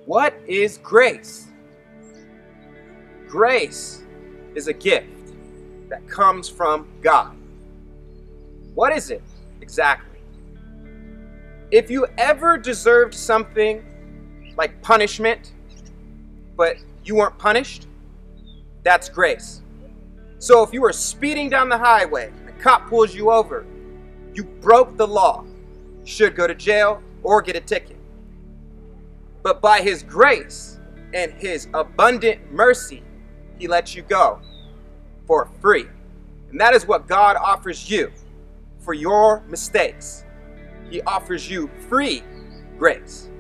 What is grace? Grace is a gift that comes from God. What is it exactly? If you ever deserved something like punishment, but you weren't punished, that's grace. So if you were speeding down the highway and a cop pulls you over, you broke the law. You should go to jail or get a ticket. But by His grace and His abundant mercy, He lets you go for free. And that is what God offers you for your mistakes. He offers you free grace.